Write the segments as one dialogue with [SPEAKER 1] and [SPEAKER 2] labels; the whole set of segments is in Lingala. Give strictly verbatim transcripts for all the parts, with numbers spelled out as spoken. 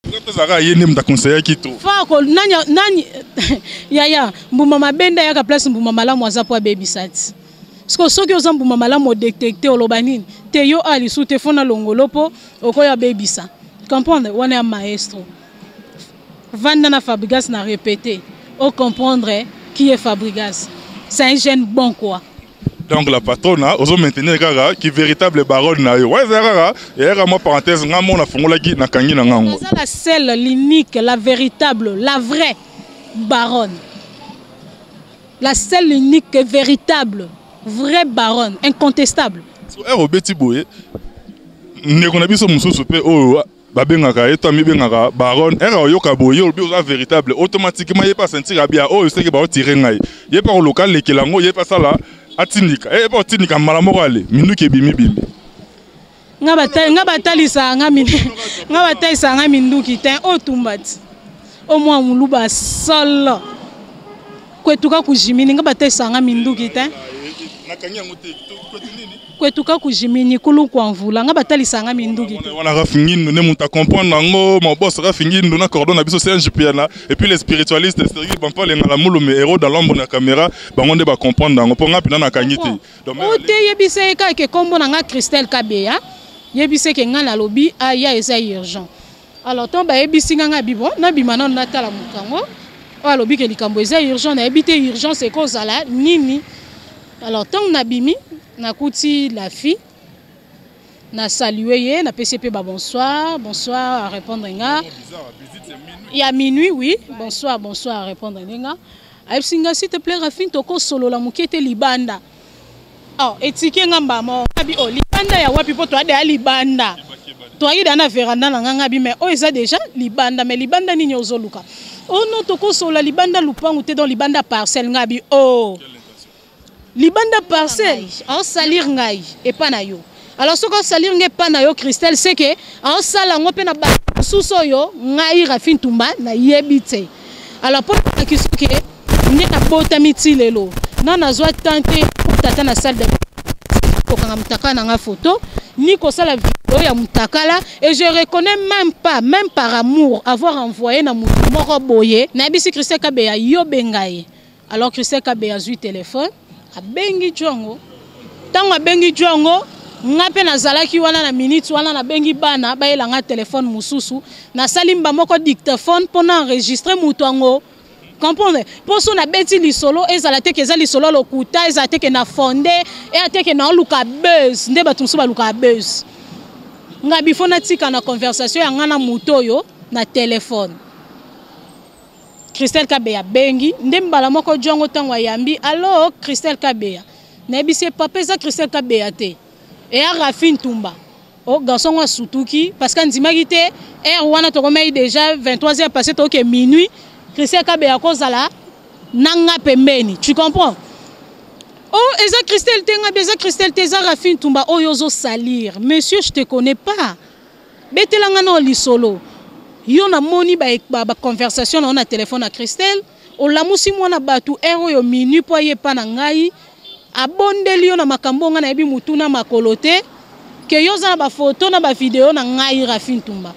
[SPEAKER 1] Zara yé nem ta conseiller qui tout.
[SPEAKER 2] Fako nani nani yaya mbuma mabenda ya ka place mbuma malamu azapo baby sat. Parce que ceux qui ont mbuma malamu détecter olobanine te yo ali sous te fona longolopo okoya baby sa. Comprendre on est un maestro. Vanda na Fabregas na répété. On comprendre qui est Fabregas. C'est un jeune bon quoi.
[SPEAKER 1] Donc la patronne, oso maintenir kaka qui véritable baronne na yo. Ouais Zara, et là moi parenthèse nga mona fongola ki na kangi na ngango.
[SPEAKER 2] C'est la seule, l'unique, la véritable, la vraie baronne. La seule, unique, véritable, vraie baronne, incontestable.
[SPEAKER 1] So er obeti boye. Ne kona biso mususu pe o babengaka et toi mi bengaka baronne er oyoka boye obi oza véritable automatiquement il pas sentir bien oh c'est que ba tirer ngai. Il pas au local le kelango, il pas ça là. Atinika eh pas tinika malamoko ale minuke bimi bimi
[SPEAKER 2] ngabata ngabatalisa ngami ngabatalisa ngami nduki te otumbati o mwa muluba solo kwetuka kujimini ngabatalisa ngami nduki te
[SPEAKER 1] nakanya ngote nini
[SPEAKER 2] kwetuka kujimini kulu kwa mvula ngabatalisa ngami nduki
[SPEAKER 1] te wana rafingindo ne muta comprendre ngo mon boss rafingindo na cordon na biso c'est un jipiana et puis les spiritualistes sérieux ban pas les ngala mulu mais héros dans l'ombre na caméra bango nde ba comprendre ngo po ngapi na kanyite
[SPEAKER 2] donc o te yebise ka ke kombo na nga Christelle Kabeya yebise ke nga na lobi aya eza urgent alors ton ba yebisi nga bibo na bimana na tala mukango o lobi ke likambo eza urgent na yebite urgent c'est cause la nini alors ton na bimi na kuti la fille na salué na P C P ba bonsoir bonsoir à répondre nga il y a minuit oui bonsoir bonsoir à répondre nga aipsinga s'il te plaît Rafine toko solo la mukete libanda oh etike ngamba mo abi oh libanda ya wapi po to ade libanda to ayi dana veranda na nga bi mais oh eza déjà libanda mais libanda nini ozoluka oh non toko solo libanda lupangu te dans libanda parcelle ngabi oh libanda parcelle en salir ngai et pas na yo alors ce qu'on salir ngai pas na yo Christelle c'est que en sala ngo pe na ba suso yo ngai Rafine Tumba na yebite alors pour la question que ni na bota miti lelo na nazwa tenter pour tata na salle de ko kanga mutaka na nga photo ni ko sala vidéo ya mutakala et je reconnais même pas même par amour avoir envoyé na mutu moko boye na bisi Christelle Kabeya yo bengai alors Christelle Kabeya zui téléphone abengi jongo tango abengi jongo ngape na zalaki wana na minute wana na bengi bana ba elanga téléphone mususu na salimba moko dictaphone pona enregistrer mutango comprendre pour son abeti li solo ezalate ke ezali solo lokuta ezalate ke na fondé et ateke na luka buzz nde batumsu ba luka buzz ngabi fona tika na conversation ya ngana mutoyo na téléphone Christelle Kabeya bengi nde mbala moko jongo tango yambi allo Christelle Kabeya na bise papa za Christelle Kabeya te et a Rafine Tumba o garçon wa sutuki parce que ndimaki te et wana to komei déjà vingt-trois heures passé to ke minuit Christelle Kabeya kozala nanga pembeni tu comprends oh eza Christelle tenga beza Christelle teza Rafine Tumba o yozo salir monsieur je te connais pas betelanga no lisolo yo na moni ba ba conversation na téléphone à Christelle o lamusi mwana batu ero yo minuit po ye pa na ngai abondeli yo na makambo nga na yebi mutuna makolote ke yo za na ba photo na ba vidéo na ngai Rafine Tumba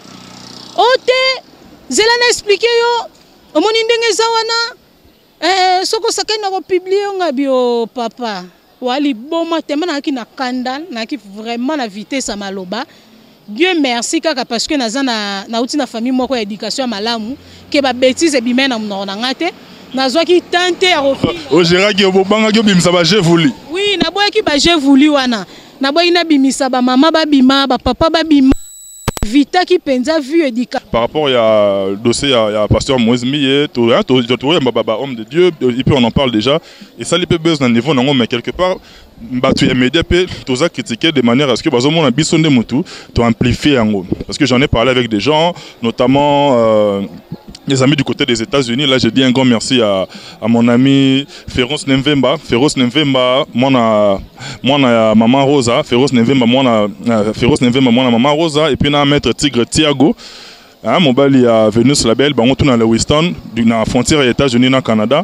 [SPEAKER 2] ote zela na expliquer yo omoni ndenge za wana eh soko sakai na ko publier nga bio papa wali boma tema na ki na kandal na ki vraiment na vitesse maloba Dieu merci kaka parce que naza na na uti na famille moko ya éducation malamu ke ba bêtise bimena mnona ngate nazwa ki tante ya rofi
[SPEAKER 1] o gérard ki obanga ki bimisa ba j'ai voulu
[SPEAKER 2] oui na boya ki ba j'ai voulu wana na boya ina bimisa ba mama ba bima ba papa ba bima vita qui penza vu éducation
[SPEAKER 1] par rapport à dossier à, à pasteur Moïse Millet tout hein tout baba homme de Dieu et puis on en parle déjà et ça les peut besoin d'un niveau non mais quelque part batu ya média pe toza critiquer de manière à ce que bazo mona biso nde mutu to amplifier yango parce que j'en ai parlé avec des gens notamment euh, les amis du côté des États-Unis. Là, je dis un grand merci à, à mon ami Féroce Nemvemba. Féroce Nemvemba, mon maman Rosa. Féroce Nemvemba, mon Féroce Nemvemba, mon maman Rosa. Et puis, on a maître Tigre Thiago. Hein, mon bali à Venus Label, on tourne dans le Winston, dans la frontière des États-Unis, dans le Canada.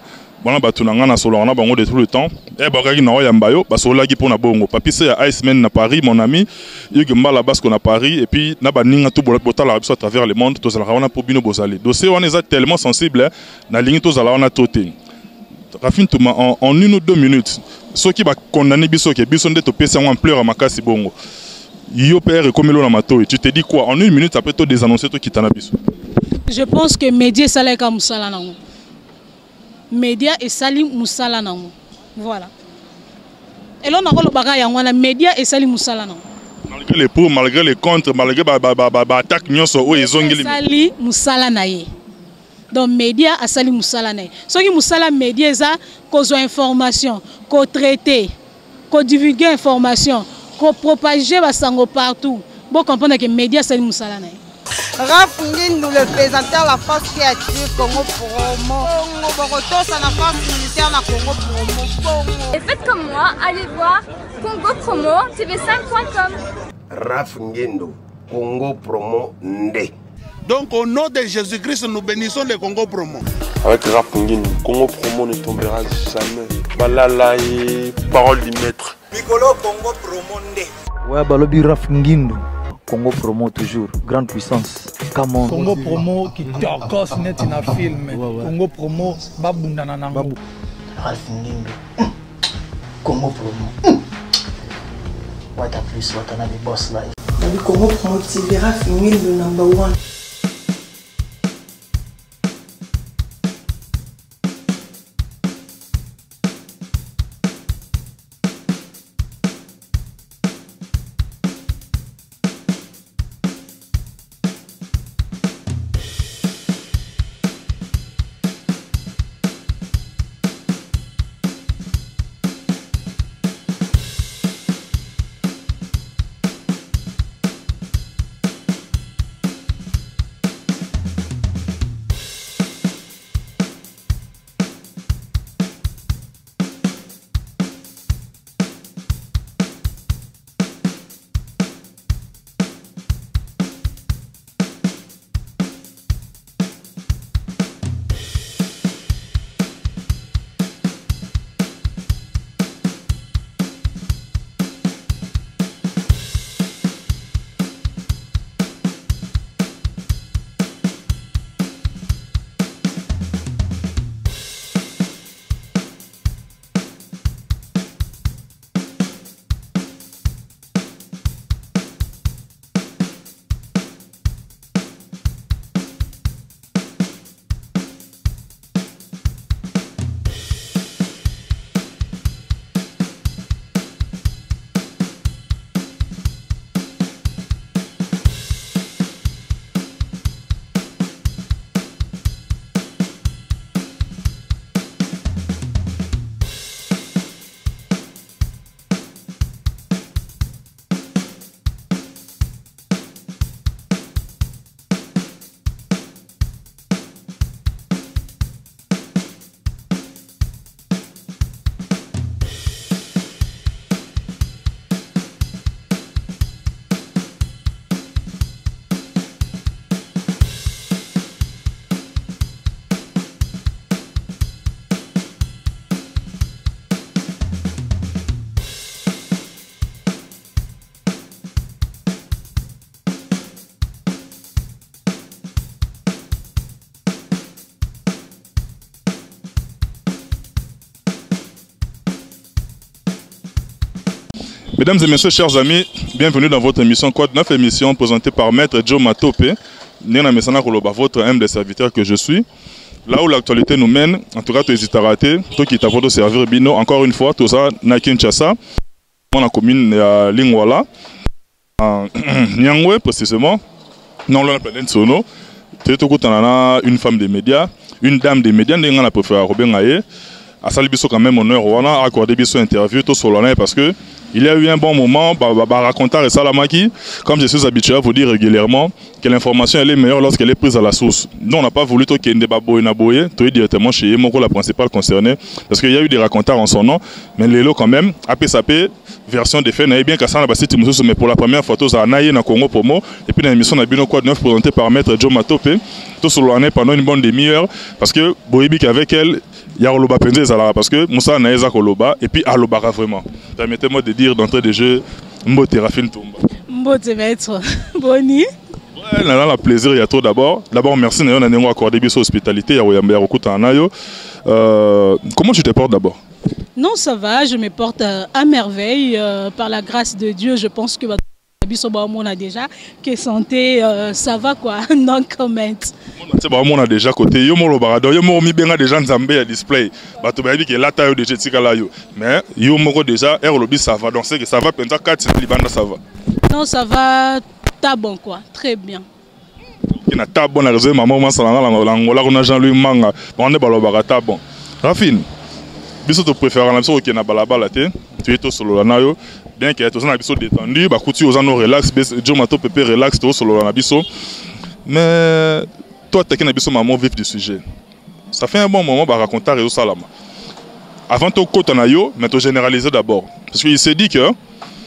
[SPEAKER 1] bana batunanga na solo na bango de tout le temps et bakaki na oyamba yo basolaki pona bongo papi c'est à Iceman na Paris mon ami Hugues Mbala Basco na Paris et puis na baninga tout botala biso à travers le monde tozala wana po bino bozali dossier wana est tellement sensible na ligne tozala wana toté Rafine Touma en, en une ou deux minutes ceux qui va condamner biso ke biso ndeto pesa en pleurs makasi bongo yo père comme lo na mato tu te dis quoi en une minute après toi désannoncer toi qui t'en a biso.
[SPEAKER 2] Je pense que média salé comme musala nango média et sali musala nango voilà et là on a le bagage yango na média et sali musala nango
[SPEAKER 1] malgré les pour malgré les contre malgré ba ba ba ba attaque nyonso o ezongeli
[SPEAKER 2] sali musala na ye donc média a sali musala na ye soki musala média za kozo information ko traiter ko divulguer information ko propager basango partout bon comprendre que média sali musala na ye.
[SPEAKER 3] Raph Ngindu, le présentateur de la force créative Congo Promo. Boroto, c'est la force militaire de Congo Promo.
[SPEAKER 4] Et faites comme moi, allez voir Congo Promo T V cinq point com.
[SPEAKER 5] Raph Ngindu, Congo Promo Ndé.
[SPEAKER 6] Donc au nom de Jésus-Christ, nous bénissons le Congo Promo.
[SPEAKER 7] Avec Raph Ngindu, Congo Promo ne tombera jamais. Balala et parole du maître.
[SPEAKER 5] Piccolo Congo Promo Ndé.
[SPEAKER 8] Ouais, balobi Raph Ngindu. Congo Promo toujours, grande puissance. Come
[SPEAKER 9] Congo Promo qui torcos net in a film. Ouais, ouais. Congo Promo babundana nango.
[SPEAKER 10] Raph Ngindu. Congo Promo. What a plus, what a the boss life.
[SPEAKER 3] Le Congo Promo T V Raph Ngindu number one.
[SPEAKER 1] Mesdames et messieurs, chers amis, bienvenue dans votre émission Code neuf, émission présentée par Maître Joe Matope, Nena Mesana Koloba, votre humble serviteur que je suis. Là où l'actualité nous mène, en tout cas, tu hésites à rater, toi qui t'as servir Bino, encore une fois, tout ça, na Kinshasa, dans la commune de Lingwala, à Nyangwe précisément, non, là, on a plein de sonos, tu as une femme des médias, une dame des médias, on a préféré Robin Aye, à Salibiso quand même honneur, on a accordé Biso interview, tout sur l'année parce que il y a eu un bon moment, bah, bah, bah, raconter et Salamaki, comme je suis habitué à vous dire régulièrement, que l'information elle est meilleure lorsqu'elle est prise à la source. Nous on n'a pas voulu qu'il y ait un débat boye, tout directement chez Yemoko, la principale concernée, parce qu'il y a eu des racontars en son nom, mais les lots quand même, A P S A P, version des faits, bien qu'à ça, mais pour la première fois, tout ça a naïe dans Congo Promo, et puis dans l'émission Nabino Code neuf présentée par Maître Joe Matope, tout sur l'année pendant une bonne demi-heure, parce que Boébik avec elle, ya koloba penza ezalaka parce que Moussa na eza koloba et puis alobaka vraiment. Permettez-moi de dire d'entrée de jeu Mbote Rafine Toumba.
[SPEAKER 2] Mbote maître. Boni.
[SPEAKER 1] Ouais, on a le plaisir, il y a trop d'abord. D'abord, merci on a accordé bien hospitalité. Euh, comment tu te portes d'abord?
[SPEAKER 2] Non, ça va, je me porte euh, à merveille. Euh, par la grâce de Dieu, je pense que on a déjà que santé, euh, ça va quoi, non comment.
[SPEAKER 1] On a déjà côté yo mo lo barado yo mo mi benga déjà nzambe ya display. Ba to ba bi ke lata yo déjà tika la yo. Mais yo mo déjà er lobi ça va donc c'est que ça va penza quatre libanda ça va.
[SPEAKER 2] Non, ça va ta bon quoi, très bien.
[SPEAKER 1] Qui na ta bon la réseau maman ma salanga la ngola ko na Jean-Louis Manga. On est balo barata bon. Rafine. Biso to préfère na biso ke na balabala te. Tu es to solo na yo. Bien que tu sois détendu, bah coutu aux anneaux relax, Joe Mato Pepe relax, tu es sur le nabiso. Mais toi, tu es un nabiso maman vif du sujet. Ça fait un bon moment bah raconter Réseau Salama. Avant de côté en ayo, mais tu généraliser d'abord, parce qu'il s'est dit que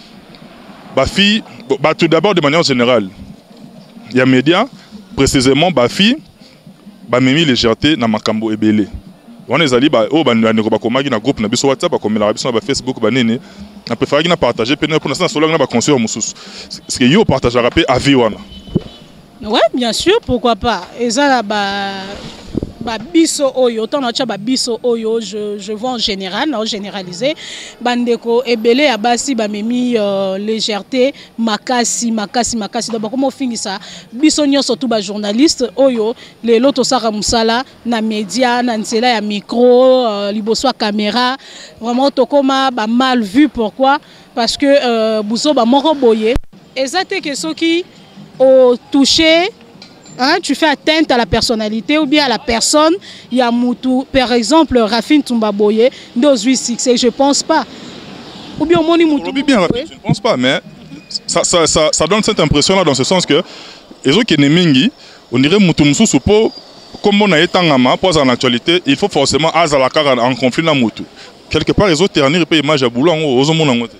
[SPEAKER 1] bah fille, bah tout d'abord de manière générale, il y a médias précisément bah fille, bah mimi légèreté na makambo ebele. On est allé bah oh bah nous bah comment na groupe na biso WhatsApp bah comme la biso na Facebook bah nene. On préfère qu'il partager pour l'instant solo na ba conseiller mususu. Parce que yo partage rapé à vie wana.
[SPEAKER 2] Ouais, bien sûr, pourquoi pas. Et ça là ba ba biso oyo tant na ba biso oyo je je vois en général, non généralisé. Bandeko ebele ya basi ba memi euh, légèreté, makasi makasi makasi. Donc comment finit ça? Biso nyo surtout ba journaliste oyo les loto sara musala na média na nzela ya micro, euh, liboso caméra. Vraiment tokoma ba mal vu pourquoi? Parce que euh, buso ba moko boye. Exacte que ceux qui ont touché. Hein, tu fais atteinte à la personnalité ou bien à la personne. Il y a Moutou, par exemple, Rafine Toumba Boye, deux succès, je ne pense pas. Ou bien Moni Moutou.
[SPEAKER 1] Bien, je ne pense pas, mais ça, ça, ça, ça donne cette impression-là dans ce sens que les autres qui sont mingi, on dirait Moutou Moussou Soupo, comme on a été en pose en actualité, il faut forcément Azalakar en conflit dans Moutou. Quelque part, les autres ternir et image à boulot aux hommes.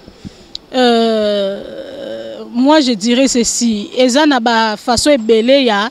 [SPEAKER 2] Euh. Moi je dirais ceci, eza na ba façon ebele ya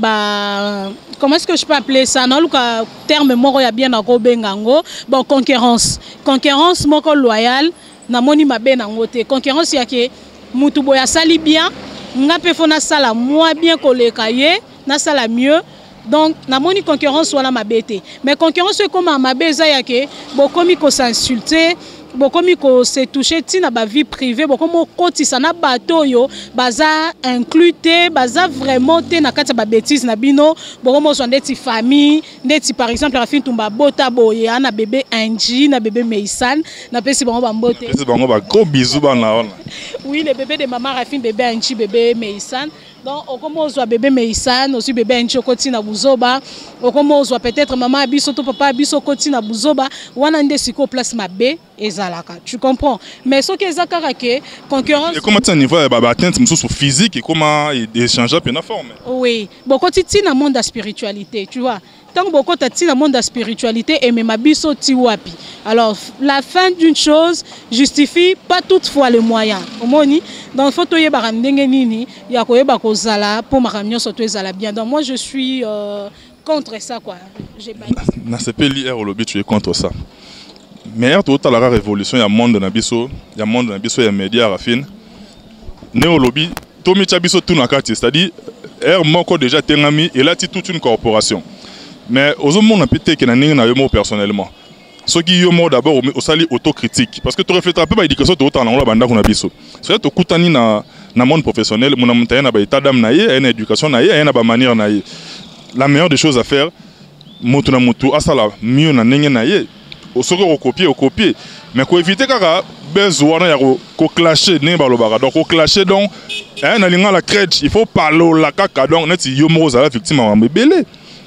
[SPEAKER 2] ba comment est-ce que je peux appeler ça non le terme moko ya bien na ko bengango bon concurrence concurrence moko loyal na moni mabe na ngote concurrence ya ke mutu boya sali bien ngape fona sala moi bien koleka ye na sala mieux donc na moni concurrence wala mabete mais concurrence comme mabe eza ya ke bokomi ko s'insulter bokomi ko se toucher tina ba vie privée bokomo kotisa na bato yo baza incluté baza vraiment te na kati ba bêtise na bino bokomo so ndeti famille ndeti par exemple Rafine Toumba bota boye na bébé Angie na bébé Meisan na pesi bango ba mbote
[SPEAKER 1] pesi bango ba gros bisous ba na ona.
[SPEAKER 2] Oui, le bébé de maman Rafine bébé Angie bébé Meisan. Donc, on commence à bébé Meisan, aussi bébé Angie Koti na Buzoba. On commence à peut-être maman Abiso, ton papa Abiso Koti na Buzoba. On a des siko place ma B et Zalaka. Tu comprends? Mais ce que Zakara que concurrence. Et
[SPEAKER 1] comment tu as un niveau atteinte sur physique et comment échanger à la forme?
[SPEAKER 2] Oui, beaucoup de dans le monde de la spiritualité, tu vois. Tant que beaucoup de dans le monde de la spiritualité et même Abiso Tiwapi. Alors, la fin d'une chose justifie pas toutefois les moyens. Donc, il faut que tu aies il y a zala pour ma camion surtout zala bien. Donc moi je suis euh, contre ça quoi. J'ai
[SPEAKER 1] na C P L I R au lobby tu es contre ça. Mais tout à la révolution il y a monde na biso, il y a monde na biso il y a média Rafine. Né au lobby Tomi Chabiso tout na carte c'est-à-dire R moko déjà tengami et là tu toute une corporation. Mais aux hommes on a pété que na ninga na yo personnellement. Ce qui est d'abord au sali autocritique parce que tu reflètes un peu l'éducation de autant en banda kuna biso. C'est to kutani na na monde professionnel mon montagne na ba état d'âme na ye, na éducation na ye, na ba manière na ye. La meilleure des choses à faire motu na motu asala mieux na nenge na ye. Au soko recopier au copier mais ko éviter kaka besoin ya ko clasher ne ba lo bara donc ko clasher donc hein na linga la crèche il faut parler la kaka donc net yo mo za la victime en bébé.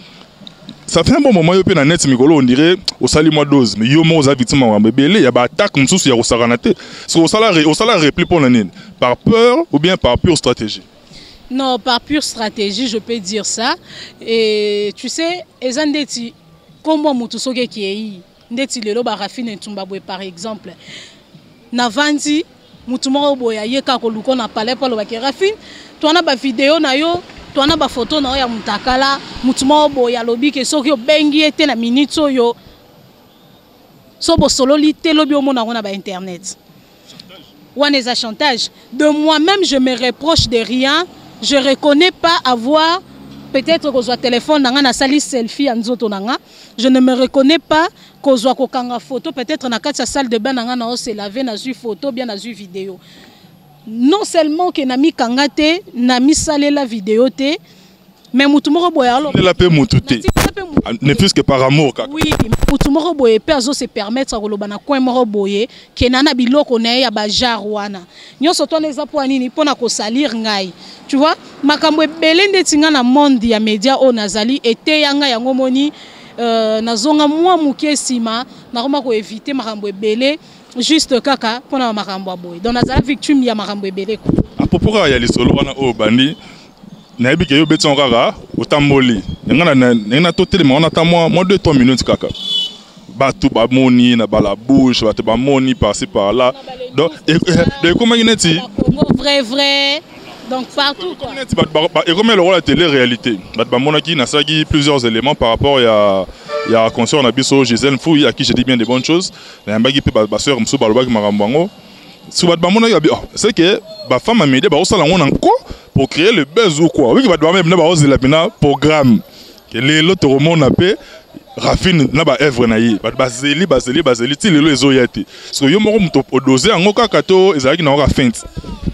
[SPEAKER 1] Ça fait un bon moment, on net mikolo on dirait au sali mois dose mais yo mo za victime en bébé il y a ba attaque msusu ya rosaranate so au salaire au salaire repli pour l'année par peur ou bien par pure stratégie.
[SPEAKER 2] Non, par pure stratégie, je peux dire ça. Et tu sais, ezandeti comment mutu soge qui est ndeti lelo ba Rafine Toumba Boye par exemple. Navandi mutu mo boya yeka ko luko na palais pour le ba Rafine, toi na ba vidéo na yo toi na ba photo na ya mutakala mutu mo boya lobi ke soki obengi ete na minute yo so bo solo li te lobi omona ngona ba internet wana eza chantage. De moi-même je me reproche de rien, je reconnais pas avoir peut-être que soit téléphone nanga na sali selfie en nzoto nanga, je ne me reconnais pas que soit ko kanga photo peut-être na kati salle de bain nanga na se laver na zu photo bien na zu vidéo. Non seulement que na mi kanga te na mi salé la vidéo te, mais mutumoro boya alors
[SPEAKER 1] la paix mututé ne plus que par amour kaka.
[SPEAKER 2] Oui, mutumoro boye pe azo se permettre ko lobana coin moro boye ke nana biloko na ya ba jarwana nyonso to neza po nini pona ko salir ngai. Tu vois, makambo ebele ndeti nga na monde ya media o nazali ete yanga yango moni euh, nazonga mwa muke sima na koma ko éviter makambo ebele juste kaka pona makambo boye. Donc nazala victime ya makambo ebele ko.
[SPEAKER 1] A propos ya lisolo wana o bandi na ebike yo beton kaka otamboli nga na na totele ma on attend moi moi deux trois minutes kaka batu ba moni na bala bouche batu ba moni par-ci par là donc et comment il est
[SPEAKER 2] vrai vrai donc partout quoi
[SPEAKER 1] et comment le rôle de la télé-réalité batu ba monaki na sagi plusieurs éléments par rapport à il y a concert na biso Gisèle Fouille à qui j'ai dit bien des bonnes choses na mbagi pe ba sœur mso baloba ki makambango si batu ba monaki c'est que ba femme a média ba osala ngona nko pour créer le buzz ou quoi. Oui, bah même n'aba osé la pena programme. Que les l'autre roman appelé Rafine n'aba œuvre naïe. Bah bazeli bazeli bazeli ti lelo ezoyati. So yo moko muto doser ngoka kato ezaki na ora feinte.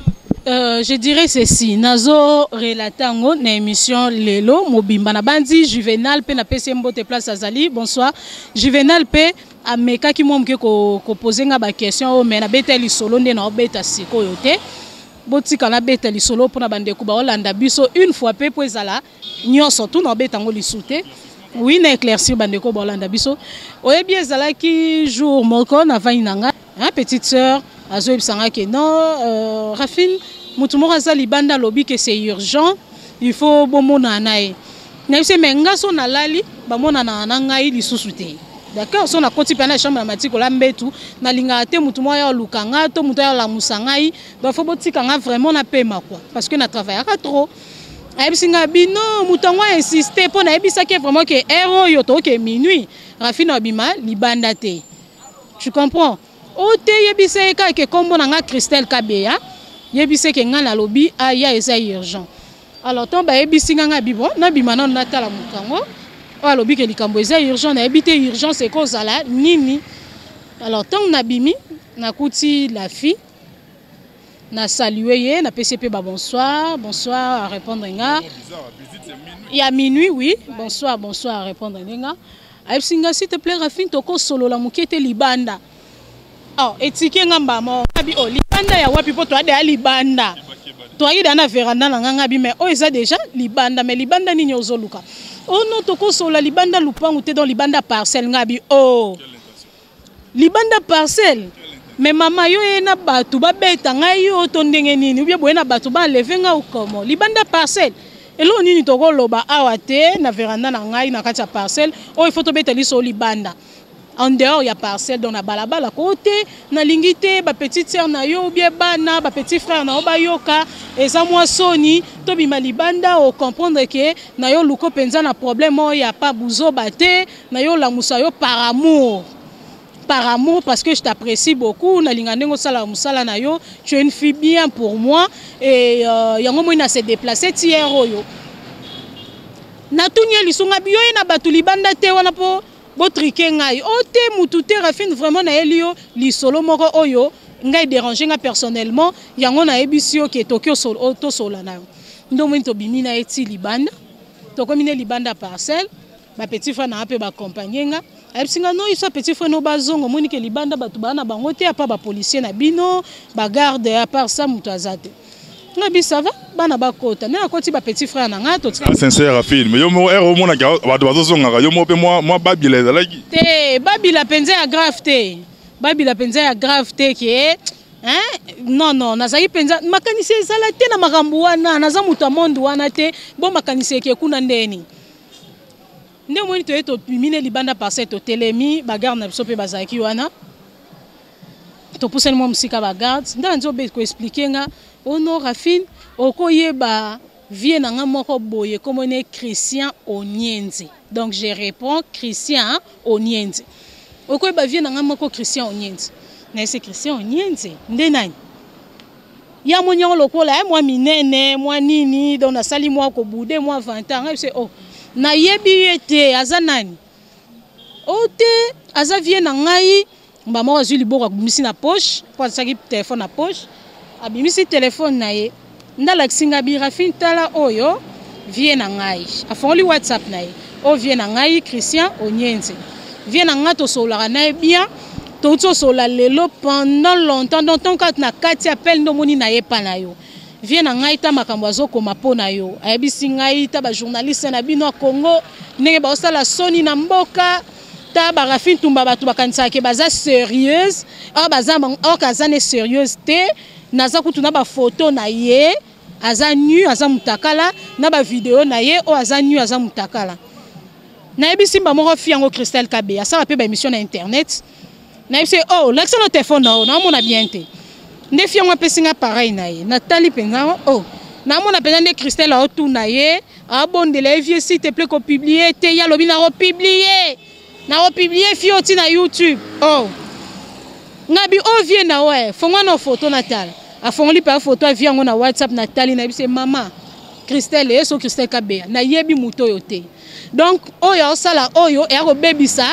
[SPEAKER 2] Euh, je dirais ceci, nazo relatango na émission lelo mobimba na bandi Juvenal pe na P C M Bote place Azali. Bonsoir. Juvenal pe ameka ki momke ko ko poser nga ba question o mais na beteli solo nde na obeta siko yote. Botika na beta li solo pour na bande kuba Hollanda biso une fois peu pour ezala nyonso tout na beta ngo li soute oui na éclaircir bande ko Hollanda biso oye bien ezala ki jour moko na vani nanga hein petite sœur azo ebsanga ke non euh, Rafine mutu moko azali banda lobi que c'est urgent il faut bomona nae na se menga so na lali ba mona na ngai li susute. D'accord, son a côté pena chambre matique la mbetu na linga te mutu moya lukanga to mutu ya la musangai ba fo botika nga vraiment na pema quoi parce que na travailler trop abisinga bino mutu ngwa insister pour na ebisa ke vraiment que héros yo to ke minuit Rafine abima libanda te. Tu comprends? O te yebise ka ke kombo na nga Christelle Kabeya yebise ke nga na lobi aya eza urgent. Alors ton ba yebisinga nga bibo na bima na na tala mukango. Alors, que les Cambodgiens urgent, na habité urgent, c'est cause à la nini. Alors, tant que nabimi, na kouti la fille, na salué, na P C P, bah bonsoir, bonsoir à répondre nga. Il y a minuit, oui, bonsoir, bonsoir à répondre nga. Aïpsinga, s'il te plaît, Rafine, toko solo la moukete libanda. Oh, etike nga mbamo, abi oh libanda ya wapi po toi de libanda. Toi y dana veranda na nga bi mais oh ça déjà libanda mais libanda ni nyozo luka. Oh non, toko sola libanda lupangu te dans libanda parcelle ngabi oh. Libanda parcelle. Mais mama yo ena batu ba beta ngai yo to ndenge nini ou bien boyena batu ba lever nga ou comment. Libanda parcelle. Et là nini toko loba awa te na veranda na ngai na kati ya parcelle. Oh il faut to beta li so libanda. En dehors, il y a parcelle dans la balabala à côté. Na lingité, ba petite sœur na yo, bien bana, ba petit frère na oba yoka. Et ça moi soni, to bima libanda o comprendre que na yo luko penza na problème il y a pas bouzo baté, na yo la musa yo par amour. Par amour parce que je t'apprécie beaucoup. Na lingane ngo sala musala na yo, tu es une fille bien pour moi et euh yango mo ina se déplacer tiers yo. Na tunya lisunga biyo na batu libanda te wana po botrike ngai o te mutu te Rafine vraiment na elio li solo moko oyo ngai déranger nga personnellement yango na ebisio ke Tokyo solo to sola na ndo mo to bimina eti libanda to komine libanda parcelle ba petit frère na ape ba accompagner nga ebsinga no isa petit frère no bazongo moni ke libanda batu bana bango te apa ba policier na bino ba garde à part ça mutu azate ngabi ça va bana bakota na akoti ba petit frère na nga to
[SPEAKER 1] sincère Rafine mais yo mo ero mo na ba bazonga yo mo pe moi moi babila ezalaki
[SPEAKER 2] te babila penza ya grave te babila penza ya grave te ke hein non non nazali penza makanisi ezala te na makambo wana naza mutu amondu wana te bo makanisi ke kuna ndeni nde mo ni to eto mine libanda parcelle to telemi ba garde na biso pe bazaki wana to pousse mo musika ba garde nda nzo be ko expliquer nga ono Rafine okoyeba vie na nga moko boye comme on est Christian Onienzi. Donc je réponds Christian Onienzi. oko ba vie na nga moko Christian Onyenze na ese Christian Onyenze nde nani ya monyo lokola moi minene moi nini donc na sali moi ko bouder moi vingt ans c'est oh na yebi ete aza nani ote aza vie na ngai ba mo azuli boko bimisi na poche kwa saki téléphone na poche abimisi téléphone na ye ndala kisinga birafin tala oyo vie na ngai afongoli WhatsApp na ye o vie na ngai Christian Onyenze vie na nga to sola na bien to to sola lelo pendant longtemps donc tant que na kati appel no moni na ye pa na yo vie na ngai ta makambo azokoma po na yo ayebisi ngai ta ba journaliste na bino Congo ndenge ba osala soni na mboka ta ba Rafin Tumba batu bakanisa ke baza sérieuse a baza o kazane sérieuse te naza kutuna ba photo na ye aza nu aza mutakala na ba vidéo na ye o aza nu aza mutakala na ebisi mba moko fiango Christelle Kabeya ça va pe ba émission na internet na ebisi oh l'accès no téléphone na na mona bien te nde fiango pesinga pareil na ye Nathalie penza oh na mona penza nde Christelle a tout na ye a bondela vie s'il te plaît ko publier te ya lobi na ko publier na ko publier fioti na YouTube oh ngabi o vie na we fonga no photo Nathalie a fongoli pa photo a vie ngo na WhatsApp Nathalie na ebisi mama Christelle eso Christelle Kabeya na yebi muto yo te donc oyo sala oyo e ako bebisa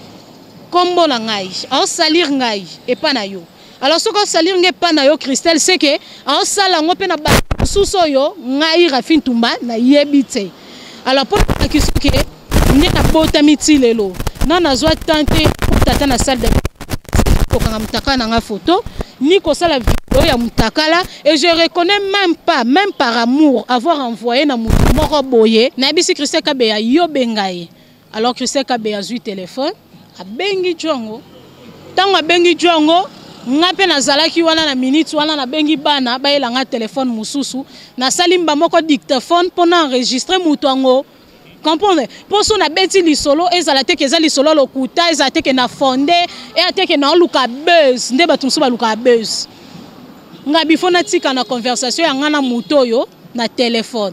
[SPEAKER 2] kombo na ngai a salir ngai e pa na yo alors soko salir ngai pa na yo Christelle c'est que a sala ngo pe na ba suso yo ngai Rafin Tumba na yebi te alors pour la question que ni na bota mitilelo na nazwa tante tata na salle de ko kanga mutaka na nga photo ni ko sala vidéo ya mutakala et je reconnais même pas même par amour avoir envoyé na mutu moko boye na bisi Christelle Kabeya yo bengaye alors Christelle Kabeya zui téléphone a bengi jongo tango a bengi jongo nga pe nazalaki wana na minute wana na bengi bana ba elanga téléphone mususu na salimba moko dictaphone pona enregistrer mutu ango comprendre pour son abeti li solo ezala te ke ezali solo lokuta ezala te ke na fondé et ate ke na luka buzz nde batumsu ba luka buzz nga bifona tika na conversation ya ngana mutoyo na téléphone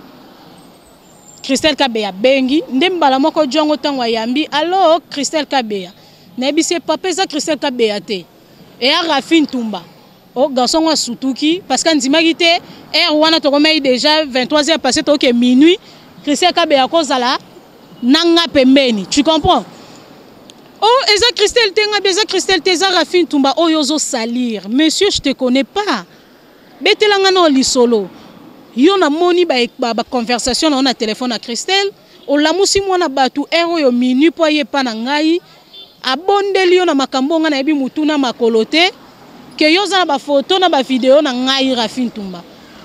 [SPEAKER 2] Christelle Kabeya bengi nde mbala moko jongo tango yambi allo Christelle Kabeya na ebise papa za Christelle Kabeya te et a Rafin Tumba o garçon wa sutuki parce que ndimaki te et wana to komai déjà vingt-trois heures passé to ke minuit Christelle Kabeya kozala nanga pembeni tu comprends oh eza Christelle tenga beza Christelle teza Rafin Tumba oyozo salir monsieur je te connais pas betelanga no lisolo yo na moni ba ba conversation na na téléphone à Christelle o lamusi mwana batu ero yo minuit po ye pa na ngai abondeli yo na makambo nga na yebi mutuna makolote ke yo za na ba photo na ba vidéo na ngai Rafin Tumba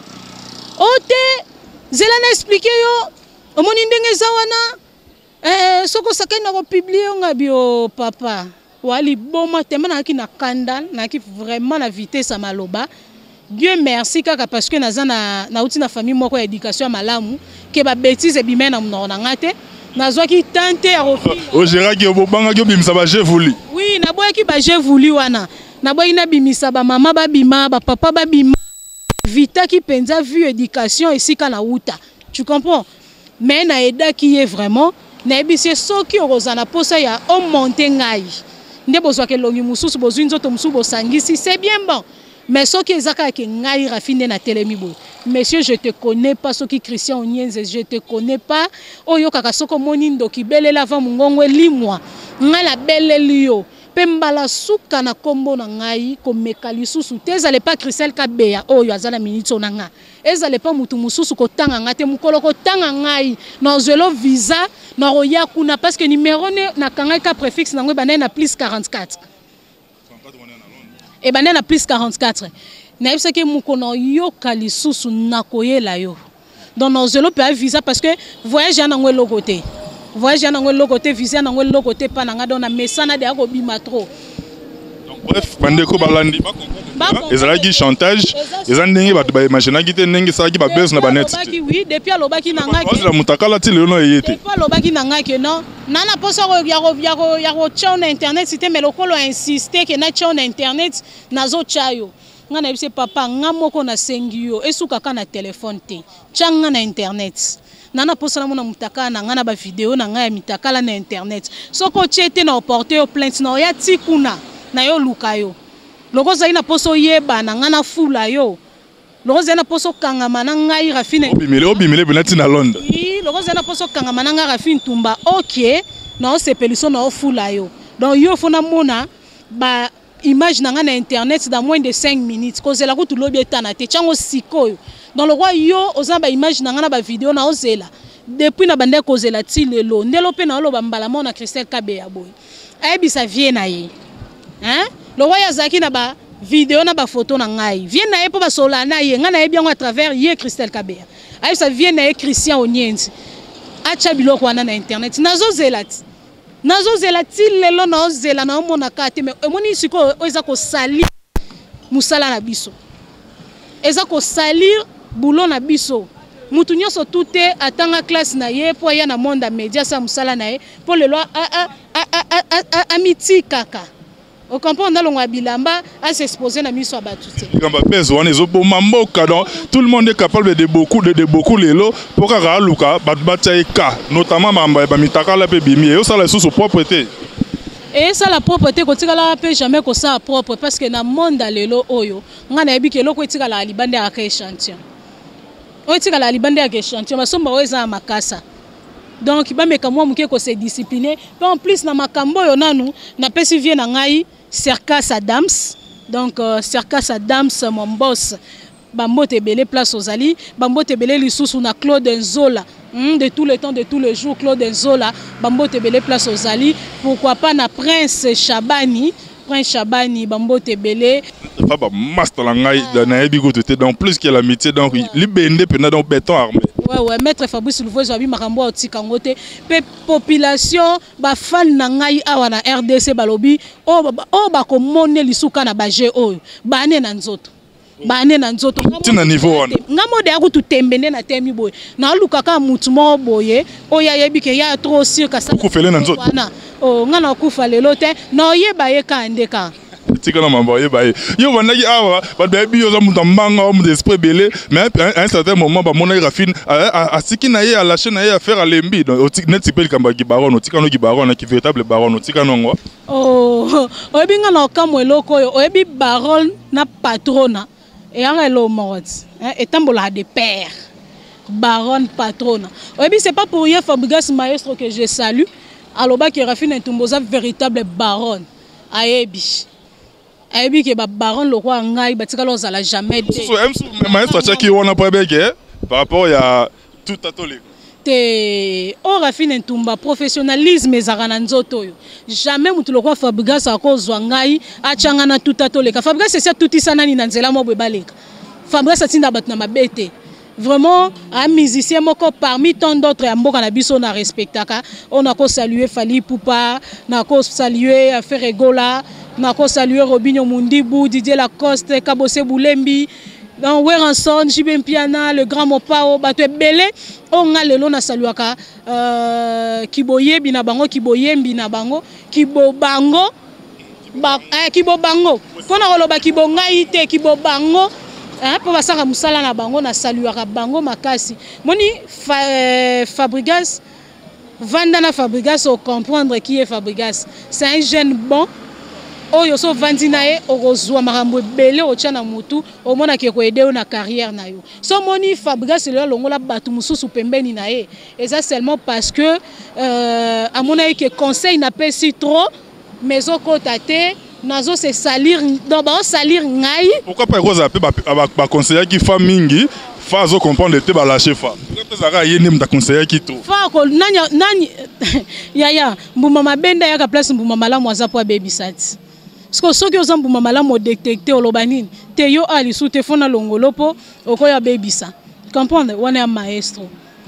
[SPEAKER 2] ote zela na expliquer yo omoni ndenge za wana eh soko sakai na ko publier nga bio papa wali boma tema na ki na kanda na ki vraiment na vitesse maloba Dieu merci kaka parce que naza na na uti na famille moko ya éducation malamu ke ba bêtise bimena mna nga te nazwa ki tante ya rofi
[SPEAKER 1] o gérard ki obanga ki bimisa ba j'ai voulu
[SPEAKER 2] oui na boya ki ba j'ai voulu wana na boya ina bimisa ba mama ba bima ba papa ba bima vita ki penza vu éducation ici kana uta tu comprends mais na eda qui est vraiment na ebisi soki orozana posa ya o monter ngai nde bozwa ke longi mususu bozwi nzoto mususu bosangisi c'est bien bon mais soki ezaka ke ngai Rafine na telemibo monsieur je te connais pas soki Christian Onyenze je te connais pas oyo kaka soko moni ndoki belela va mungongo limwa ngala beleli yo pembala suka na kombo na ngai komeka lisusu te ezale pas Christelle Kabeya oyo azala minute onanga ezale pas mutu mususu kotanga ngate mukolo kotanga ngai na zelo visa na roya kuna parce que numéro ne na kanga ka préfixe nango banana na plus quarante-quatre et banana na plus quarante-quatre na yebisa ke mukono yo kalisusu na koyela yo donc na zelo pe visa parce que voyage na ngo lokote voyage na ngo lokote visa na ngo lokote pa na nga don na mesana de ako bima trop
[SPEAKER 1] donc bref bandeko balandi ba comprendre ezalaki chantage ezandenge bato ba imaginer ki te ndenge sa ki ba buzz na banet
[SPEAKER 2] lobaki oui depuis lobaki na nga
[SPEAKER 1] ki la mutakala ti lelo yete
[SPEAKER 2] depuis lobaki na nga ke non nana poso ya ro ya ro ya ro chon internet c'était mais lokolo insister ke na chon internet nazo chayo nga na bise papa nga moko na sengi yo esuka ka na téléphone te changa na internet nana posa na mona mutaka na ngana ba vidéo na ngaya mitaka la na internet soko tiete na porter yo plainte na ya tikuna na yo luka yo loko za ina poso yeba na ngana fula yo loko za ina poso kangama na ngai Rafine
[SPEAKER 1] obimile obimile benati na Londres
[SPEAKER 2] oui loko za ina poso kangama na ngai Rafine Tumba OK na o sepeliso na o fula yo donc yo fona mona ba image na na internet dans moins de cinq minutes cause la kutu lobi etana te chango sikoyo dans le roi yo oza ba image na na ba vidéo na ozela depuis na bande cause la ti lelo ndelo pe na lo ba mbala mona Christelle Kabeya boy ayebi sa vie na ye hein le roi yazaki na ba vidéo na ba photo na ngai vie na ye po ba sola na ye ngana yebi yango à travers ye Christelle Kabeya ayebi sa vie na ye Christian Onyenzi acha biloko wana na internet nazo zela ti nazo zela ti lelo na zela na mona kate me emoni siko eza ko salir musala na biso eza ko salir boulot na biso mutu nyonso tute atanga classe na ye po ya na monde média sa musala na ye po lelo a a a amiti kaka au comprendre dans le bilamba à s'exposer na miso abatute
[SPEAKER 1] kamba peso wana ezoboma mboka donc tout le monde est capable de beaucoup de, de beaucoup lelo pour kaka luka batbateka notamment mamba ba mitaka la pe bimi yo sala sous propreté
[SPEAKER 2] et ça la propreté ko tikala pe jamais ko ça propre parce que na monde lelo oyo ngana yebi ke loko tikala libande ya ka échantillon o tikala libande ya ka échantillon basomba weza makasa donc ba meka mwa muke ko se discipliner en plus na makambo yo nanu na pesi vie na ngai Circus Adams donc euh, Circus Adams mon boss Bambote Belé place aux Ali Bambote Belé lisusu na Claude Nzola mm, de tout le temps de tous les jours Claude Nzola Bambote Belé place aux Ali pourquoi pas na Prince Chabani Prince Chabani Bambote Belé
[SPEAKER 1] pas master la ngai na yebi ko tete donc plus que l'amitié donc libende pena donc béton armé.
[SPEAKER 2] Ouais ouais maître Fabrice Louvois Zabi makambo otikangote pe population ba fan na ngai awa na R D C balobi o o ba ko mone lisuka na baje oyo ba ne na nzoto ba ne na nzoto
[SPEAKER 1] tina niveau wana
[SPEAKER 2] ngamo de akutu tembene na temi boy na luka ka mutu mo boye o ya yebi ke ya trop sûr ka sa
[SPEAKER 1] ku fele na nzoto
[SPEAKER 2] wana o ngana ku fale lote na yeba ye ka ndeka
[SPEAKER 1] tika na mamba yeba ye yo bandaki awa ba bebi yo za mutu mbanga o mutu esprit belé mais à un certain moment ba mona Rafine a siki na ye a lâcher na ye à faire à lembi donc o tika net tipel kamba ki baron o tika no ki baron na ki véritable baron o tika nongo
[SPEAKER 2] oh o yebi ngana okamwe loko yo o yebi baron na patrona et en elo mort hein etambola de père baron patrona o yebi c'est pas pour rien Fabrice Maestro que je salue aloba ki Rafine Ntumboza véritable baron ayebi ayebi ke ba baron loko ngai batika lozala jamais de
[SPEAKER 1] so em maestro chaki wana pa bege par rapport ya tout atolé
[SPEAKER 2] te o Rafine Ntumba professionnalisme ezaka na nzoto yo jamais mutu loko Fabrice akozwa ngai achanga na tout atolé ka Fabrice c'est tout isana ni na nzela mo baleka Fabrice atinda batna mabete vraiment un musicien moko parmi tant d'autres ya mboka na biso na respectaka on a ko saluer Fali Poupa na ko saluer Ferregola na ko saluer Robinho Mundibu Didier Lacoste Kabose Boulembi dans Weranson Jibem Piana le grand Mopao bato belé on a lelo na saluaka euh Kiboye bina bango Kiboyembi na bango Kibo bango ba eh, Kibo bango pona koloba Kibo ngai te Kibo bango hein pour basaka musala na bango na saluaka bango makasi moni fa, euh, Fabregas Vandana Fabregas au comprendre qui est Fabregas c'est un jeune bon oyo so vandinae orozwa marambo belé o tchana mutu o mona ke ko aider na carrière na yo so moni Fabregas le longola batu mususu pembeni na ye et ça seulement parce que euh à mon avis que conseil n'a pas si trop mais au côté nazo se salir donc ba salir ngai
[SPEAKER 1] pourquoi pas rosa pe ba ba conseiller qui famingi fa zo comprendre te ba lâcher fa peut-être ça yé nem da conseiller qui tout
[SPEAKER 2] fa ko nanya nani ya ya mbuma mabenda ya ka place mbuma malamu aza po baby sat parce que ceux qui ont mbuma malamu détecter olobanine te yo ali sous te fona longolopo okoya baby sa comprendre wana maestro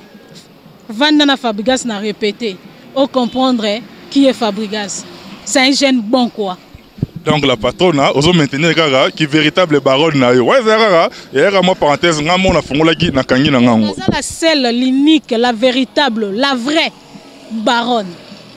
[SPEAKER 2] Vandana Fabregas n'a répété au comprendre qui est Fabregas c'est un jeune bon quoi.
[SPEAKER 1] Donc la patronne ozo maintenir kaka qui véritable baronne na yo ouais zara et moi parenthèse ngamo na fongola ki na kangi na ngango
[SPEAKER 2] c'est la seule l'unique la véritable la vraie baronne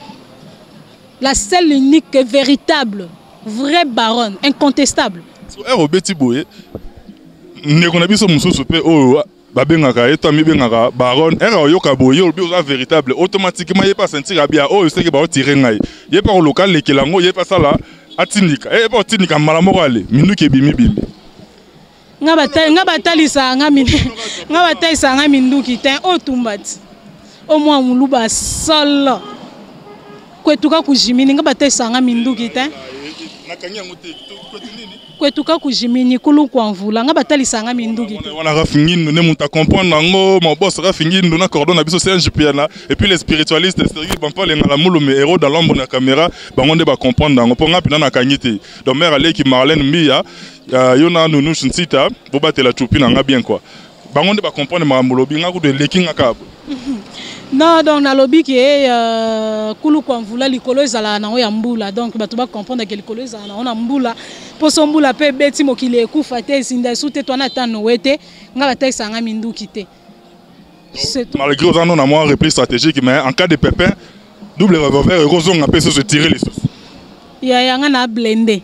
[SPEAKER 2] la seule unique véritable vraie baronne incontestable
[SPEAKER 1] so e robeti boye ne kona biso mususu pe o babengaka et toi mi bengaka baron era oyoka boye obi oza véritable automatiquement il pas sentir bien oh c'est que ba tirer ngai il pas au local le kelango il pas ça là atindika et pas atindika malamo ale minuke bimi bimi
[SPEAKER 2] nga batali nga batali sa nga min nga batali sa nga minduki te o tumbati o mwa muluba solo kwetuka kujimini nga batali sa nga minduki te nakanya ngote kwetunini kwetuka kujimini kulu kwa mvula nga batali sa nga minduki te
[SPEAKER 1] wana rafingindo ne muta comprendre ngo mon boss rafingindo na cordon na biso c'est un jipiana et puis les spiritualistes c'est bon pas les ngalamulo mais héros dans l'ombre na caméra bango nde ba comprendre ngo ponga pina na kanyite donc mère ale ki Marlène Mia yona nunu nsita bo batela chupi na nga bien quoi bango nde ba comprendre mamulo binga ku de lekinga kabo
[SPEAKER 2] non donc na lobby qui est kulu kwa mvula likolo ezala na ya mbula donc bato ba comprendre que likolo ezala na ona mbula po so mbula pe beti mokile ekufa te sinda sute to na tano wete nga batesa nga minduki te
[SPEAKER 1] malgré ça on a moins repli stratégique mais en cas de pépin double revolver rozo nga pe se tirer les sous
[SPEAKER 2] ya ya nga na blender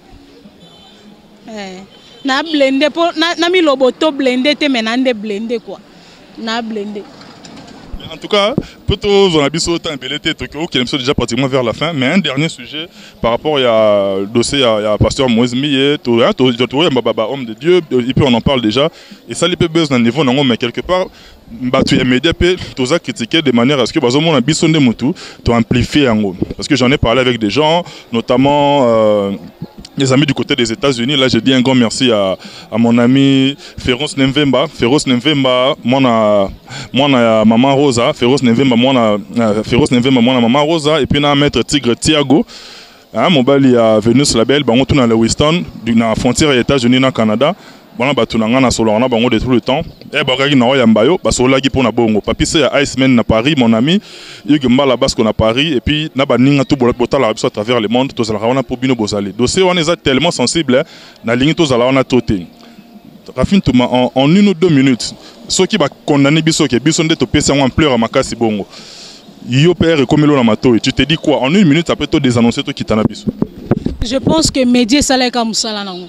[SPEAKER 2] eh na blender po na, na mi loboto blender te mais na nde blender quoi na blender.
[SPEAKER 1] En tout cas, plutôt on a vu autant belleté Tokyo qui est déjà pratiquement vers la fin. Mais un dernier sujet par rapport à le dossier, il y a pasteur Moïse Millet, tout homme de Dieu, et puis on en parle déjà. Et ça, les peu besoin d'un niveau, non, mais quelque part, tu es médias, tu as critiqué de manière à ce que, par exemple, on a besoin de Moutou, tu as amplifié en gros. Parce que j'en ai parlé avec des gens, notamment. Euh, les amis du côté des États-Unis, là je dis un grand merci à, à mon ami Féroce Nemvemba. Féroce Nemvemba, moi na maman Rosa. Féroce Nemvemba, moi na Féroce Nemvemba, moi na maman Rosa. Et puis na maître Tigre Thiago. Hein, mon bal il a venu sur la belle, on tourne à le Winston, dans la frontière des États-Unis na Canada. Bon ba tunanga na solo na bango de tout le temps et ba gaki na ya mbayo ba solo lagi pona bongo papi c'est à Iceman na Paris mon ami Hugues Mbala Basco na Paris et puis na ba ninga tout botala à travers le monde to zala wana po bino bozali dossier on est tellement sensible na ligne to zala wana toté Rafin Touma en, en une ou deux minutes ceux qui ba condamner biso ke biso nde to pesa en pleurs makasi bongo yo père comme lo na mato tu te dis quoi en une minute après to désannoncer to kitana biso.
[SPEAKER 2] Je pense que média salaka musala nango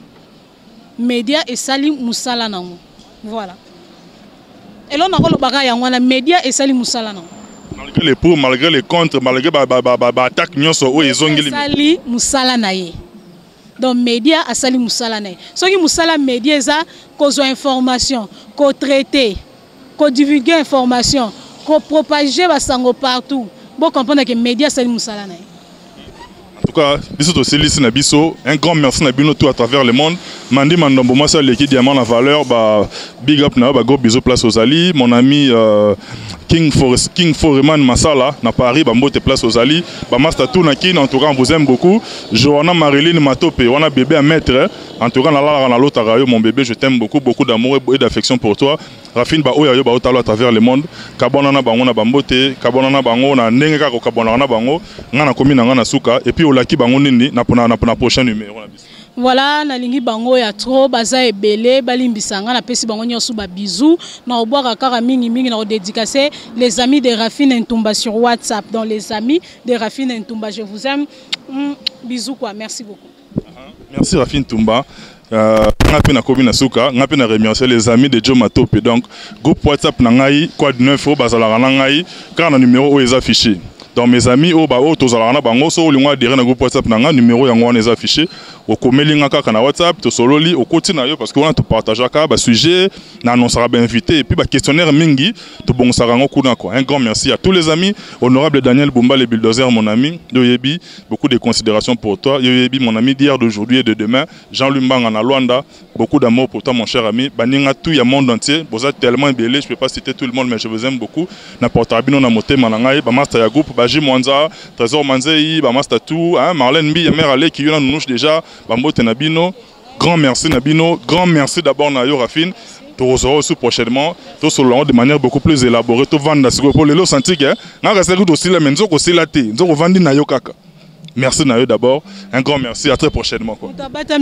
[SPEAKER 2] média et sali musala nango voilà et là on a le bagage yango na média et sali musala nango
[SPEAKER 1] malgré les pour malgré les contre malgré ba ba ba ba attaque nyonso o ezongeli
[SPEAKER 2] sali musala na ye donc média a sali musala na ye soki musala média za kozo information ko traiter ko divulguer information ko propager basango partout bon comprendre que média sali musala na ye.
[SPEAKER 1] En tout cas, un grand merci à Bino tout à travers le monde. Mandi Mandombo, moi, c'est l'équipe Diamant la valeur. Bah, big up, na, bah, gros bisous place aux Ali. Mon ami euh, King Forest, King Foreman Masala, na Paris, bah, mbote place aux Ali. Bah, Master Tounakin, en tout cas, on vous aime beaucoup. Johanna Marilyn Matope, on a bébé à mettre. En tout cas, on a l'autre rayon, mon bébé, je t'aime beaucoup, beaucoup d'amour et d'affection pour toi. Rafine, bah, oh, yo, bah, à travers le monde. Kabonana, bah, on a bambote. Kabonana, bah, on a nenga, kabonana, bah, on a commis, on a souka. Et puis, laki bango nini na pona na pona prochain numéro na biso.
[SPEAKER 2] Voilà na lingi bango ya trop baza ebele balimbisanga na pesi bango nyosu ba bisous na obwaka kaka mingi mingi na dédicacer les amis de Rafine Ntumba sur WhatsApp dans les amis de Rafine Ntumba je vous aime mm, bisous quoi merci beaucoup.
[SPEAKER 1] Uh-huh. Merci Rafine Ntumba. Euh, ngapi na komi na suka ngapi na remercier les amis de Joe Matope donc groupe WhatsApp na ngai code neuf o bazala na ngai car na numéro o est affiché. Dans mes amis, au bas, au tozalana bango, so lingwa derrière un groupe WhatsApp nanga numéro yango on les affiché. Au komelinga kaka na WhatsApp, to sololi, au quotidien yo parce qu'on a tout partagé ka ba sujet, na on sera bien invité et puis ba questionnaire mingi, to bon sarango kuna quoi. Un grand merci à tous les amis, honorable Daniel Bumba le bulldozer mon ami, Yoyebi, beaucoup de considérations pour toi. Yoyebi mon ami d'hier, d'aujourd'hui et de demain, Jean-Luc Mbanga na Luanda, beaucoup d'amour pour toi mon cher ami. Baninga tout ya monde entier, vous êtes tellement belé, je peux pas citer tout le monde mais je vous aime beaucoup. Na portabino na moté manangai, ba master ya groupe Baji Mwanza, Trésor Manzei, ba master tout, hein, Marlène Mbi, mère Ale qui yona nous déjà, Bambote Nabino, grand merci Nabino, grand merci d'abord Nayo Rafine. Tu recevras aussi prochainement, tu seras de manière beaucoup plus élaborée, tu vends dans pour les lots senti que, n'a resté aussi la menzo aussi la thé, nous vendons Nayo Kaka. Merci Nayo d'abord, un grand merci, à très prochainement quoi.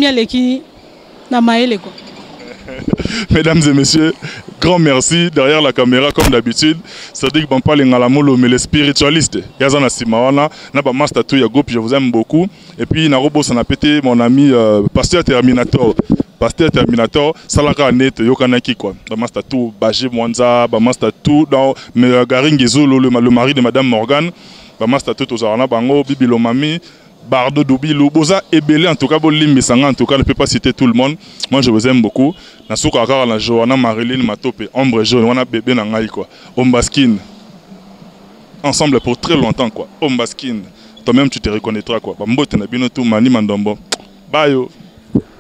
[SPEAKER 1] Mesdames et messieurs, grand merci derrière la caméra comme d'habitude. C'est-à-dire que pas les ngalamolo mais les spiritualistes. Yazana Simawana, Naba Master ya groupe, je vous aime beaucoup. Et puis Narobo Sanapete, mon ami euh, pasteur Terminator. Pasteur Terminator, Salaka Net, Yokanaki quoi. Bamasta tout, Baji Mwanza, Bamasta tout, dans Garingizolo, le mari de Madame Morgan, Bamasta tout aux Arana Bango, Bibilo Mami, Bardo Doubilou, Boza Ebele, en tout cas, Bolim Bissanga, en tout cas, je ne peux pas citer tout le monde. Moi, je vous aime beaucoup. Nasuka Akara, la Johanna Marilyn Matope, Ombre Jaune, on a bébé Nangaï quoi. Ombaskin. Ensemble pour très longtemps quoi. Ombaskin. Toi-même, tu te reconnaîtras quoi. Bambo Tenabino tout, Mani Mandombo. Bye yo.